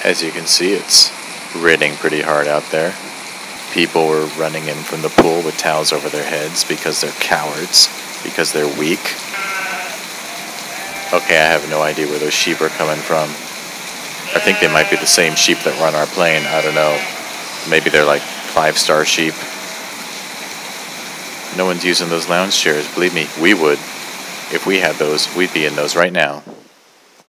As you can see, it's raining pretty hard out there. People were running in from the pool with towels over their heads because they're cowards, because they're weak. Okay, I have no idea where those sheep are coming from. I think they might be the same sheep that run our plane. I don't know. Maybe they're like 5-star sheep. No one's using those lounge chairs. Believe me, we would. If we had those, we'd be in those right now.